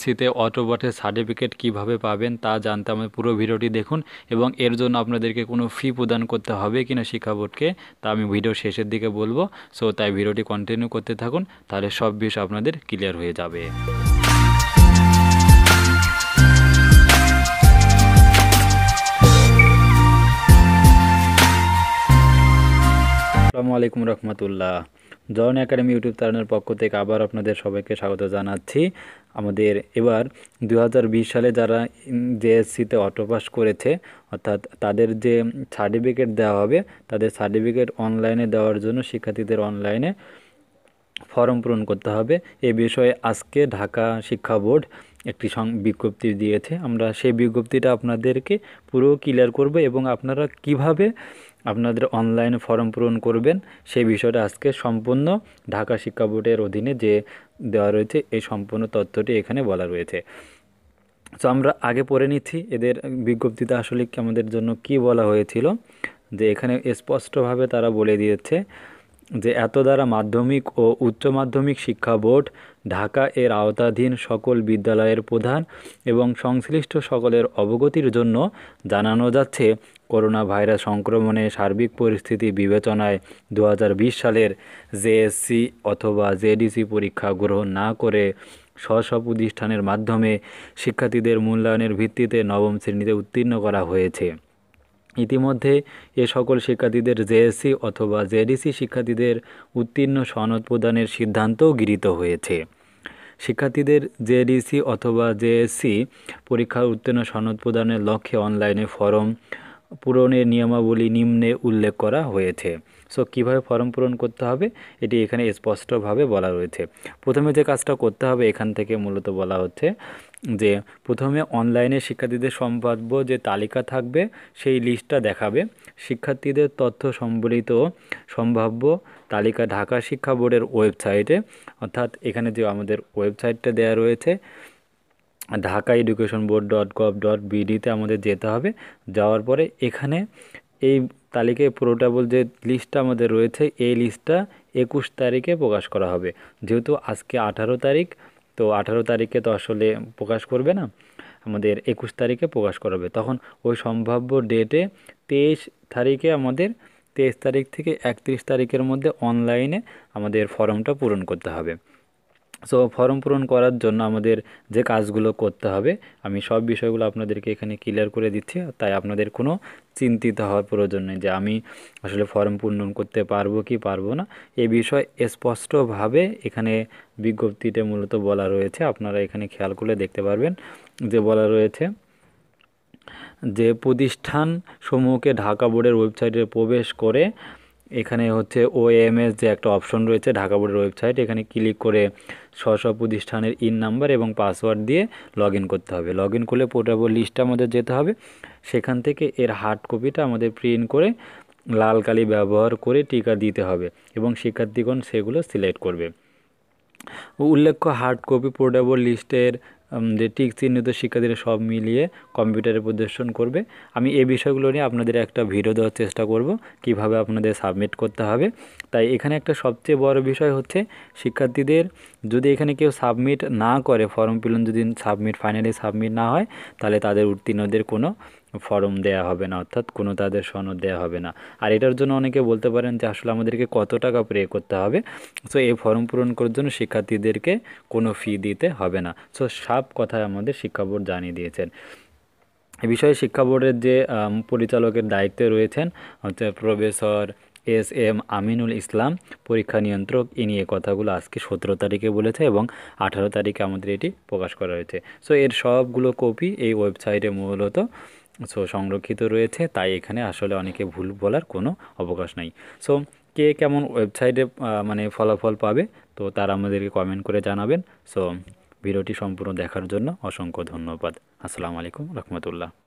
জেএসসিতে অটোপাসের certificate কিভাবে পাবেন তা জানতে আমার পুরো ভিডিওটি দেখুন, এবং এর জন্য আপনাদেরকে কোনো ফি প্রদান করতে হবে কিনা শিক্ষা বোর্ডকে তা আমি ভিডিও শেষের দিকে বলবো। সো তাই ভিডিওটি কন্টিনিউ করতে থাকুন, তাহলে সব বিষয় আপনাদের ক্লিয়ার হয়ে যাবে। আসসালামু আলাইকুম রহমতুল্লাহ। জয়ন একাডেমি ইউটিউব চ্যানেলের পক্ষ থেকে আবার আপনাদের সবাইকে স্বাগত জানাচ্ছি। আমাদের এবার 2020 সালে যারা জেএসসিতে অটোপাস করেছে, অর্থাৎ তাদের যে সার্টিফিকেট দেওয়া হবে, তাদের সার্টিফিকেট অনলাইনে দেওয়ার জন্য শিক্ষার্থীদের অনলাইনে ফর্ম পূরণ করতে হবে। এ বিষয়ে আজকে ঢাকা শিক্ষা বোর্ড একটি বিজ্ঞপ্তি দিয়েছে। আমরা সেই বিজ্ঞপ্তিটা আপনাদেরকে পুরো ক্লিয়ার করব এবং আপনারা কিভাবে আপনাদের অনলাইনে ফর্ম পূরণ করবেন সেই বিষয়টা আজকে সম্পূর্ণ ঢাকা শিক্ষা বোর্ডের অধীনে যে দেওয়া রয়েছে এই সম্পূর্ণ তথ্যটি এখানে বলা রয়েছে। তো আমরা আগে পড়ে নিচ্ছি এদের বিজ্ঞপ্তিতে আসলে আমাদের জন্য কি বলা হয়েছিল। যে এখানে স্পষ্টভাবে তারা বলে দিয়েছে যে এত দ্বারা মাধ্যমিক ও উচ্চ মাধ্যমিক শিক্ষা বোর্ড ঢাকা এর আওতাধীন সকল বিদ্যালয়ের প্রধান এবং সংশ্লিষ্ট সকলের অবগতির জন্য জানানো যাচ্ছে, করোনা ভাইরাস সংক্রমণের সার্বিক পরিস্থিতি বিবেচনায় 2020 সালের জেএসসি অথবা জেডিসি পরীক্ষা গ্রহণ না করে স্ব প্রতিষ্ঠানের মাধ্যমে শিক্ষার্থীদের মূল্যায়নের ভিত্তিতে নবম শ্রেণীতে উত্তীর্ণ করা হয়েছে। ইতিমধ্যে এ সকল শিক্ষার্থীদের জেএসসি অথবা জেডিসি শিক্ষার্থীদের উত্তীর্ণ সনদ প্রদানের সিদ্ধান্তও গৃহীত হয়েছে। শিক্ষার্থীদের জেডিসি অথবা জেএসসি পরীক্ষা উত্তীর্ণ সনদ প্রদানের লক্ষ্যে অনলাইনে ফর্ম পূরণের নিয়মাবলী নিম্নে উল্লেখ করা হয়েছে। সো কীভাবে ফর্ম পূরণ করতে হবে এটি এখানে স্পষ্টভাবে বলা রয়েছে। প্রথমে যে কাজটা করতে হবে এখান থেকে মূলত বলা হচ্ছে যে প্রথমে অনলাইনে শিক্ষার্থীদের সম্ভাব্য যে তালিকা থাকবে সেই লিস্টটা দেখাবে। শিক্ষার্থীদের তথ্য সম্বলিত সম্ভাব্য তালিকা ঢাকা শিক্ষা বোর্ডের ওয়েবসাইটে, অর্থাৎ এখানে যে আমাদের ওয়েবসাইটটা দেওয়া রয়েছে ঢাকাeducationboard.gov.bd-তে আমাদের যেতে হবে। যাওয়ার পরে এখানে এই তালিকায় পোর্টেবল যে লিস্টটা আমাদের রয়েছে এই লিস্টটা 21 তারিখে প্রকাশ করা হবে। যেহেতু আজকে 18 তারিখ, তো 18 তারিখে তো আসলে প্রকাশ করবে না, আমাদের 21 তারিখে প্রকাশ করাবে। তখন ওই সম্ভাব্য ডেটে 23 তারিখে আমাদের 23 তারিখ থেকে 31 তারিখের মধ্যে অনলাইনে আমাদের ফর্মটা পূরণ করতে হবে। সো ফর্ম পূরণ করার জন্য আমাদের যে কাজগুলো করতে হবে আমি সব বিষয়গুলো আপনাদেরকে এখানে ক্লিয়ার করে দিচ্ছি, তাই আপনাদের কোনো চিন্তিত হওয়ার প্রয়োজন নেই যে আমি আসলে ফর্ম পূরণ করতে পারবো কি পারবো না। এ বিষয়ে স্পষ্টভাবে এখানে বিজ্ঞপ্তিতে মূলত বলা রয়েছে, আপনারা এখানে খেয়াল করলে দেখতে পারবেন যে বলা রয়েছে যে প্রতিষ্ঠান সমূহকে ঢাকা বোর্ডের ওয়েবসাইটে প্রবেশ করে এখানে হচ্ছে ওএমএস যে একটা অপশন রয়েছে ঢাকা বোর্ডের ওয়েবসাইট, এখানে ক্লিক করে স্ব প্রতিষ্ঠানের ইন নাম্বার এবং পাসওয়ার্ড দিয়ে লগ ইন করতে হবে। লগ ইন করলে পোর্টেবল লিস্টে আমাদের যেতে হবে, সেখান থেকে এর হার্ড কপিটা আমাদের প্রিন্ট করে লাল কালি ব্যবহার করে টিকা দিতে হবে এবং শিক্ষার্থীগণ সেগুলো সিলেক্ট করবে। উল্লেখ্য হার্ড কপি পোর্টেবল লিস্টের যে টিক চিহ্নিত শিক্ষার্থীরা সব মিলিয়ে কম্পিউটারে প্রদর্শন করবে। আমি এই বিষয়গুলো নিয়ে আপনাদের একটা ভিডিও দেওয়ার চেষ্টা করব কিভাবে আপনাদের সাবমিট করতে হবে। তাই এখানে একটা সবচেয়ে বড় বিষয় হচ্ছে শিক্ষার্থীদের যদি এখানে কেউ সাবমিট না করে, ফর্ম পূরণ যদি ফাইনালি সাবমিট না হয়, তাহলে তাদের উত্তীর্ণদের কোনো ফর্ম দেয়া হবে না, অর্থাৎ কোনো তাদের সনদ দেওয়া হবে না। আর এটার জন্য অনেকে বলতে পারেন যে আসলে আমাদেরকে কত টাকা পে করতে হবে। সো এই ফর্ম পূরণ করার জন্য শিক্ষার্থীদেরকে কোনো ফি দিতে হবে না। সো সব কথাই আমাদের শিক্ষা বোর্ড জানিয়ে দিয়েছেন। এ বিষয়ে শিক্ষা বোর্ডের যে পরিচালকের দায়িত্বে রয়েছেন হচ্ছে প্রফেসর এস.এম. আমিনুল ইসলাম, পরীক্ষা নিয়ন্ত্রক, নিয়ে কথাগুলো আজকে 17 তারিখে বলেছে এবং 18 তারিখে আমাদের এটি প্রকাশ করা হয়েছে। সো এর সবগুলো কপি এই ওয়েবসাইটে মূলত সংরক্ষিত রয়েছে, তাই এখানে আসলে অনেকে ভুল বলার কোনো অবকাশ নাই। সো কে কেমন ওয়েবসাইটে ফলাফল পাবে তো তারা আমাদেরকে কমেন্ট করে জানাবেন। সো ভিডিওটি সম্পূর্ণ দেখার জন্য অসংখ্য ধন্যবাদ। আসসালামু আলাইকুম রহমতুল্লাহ।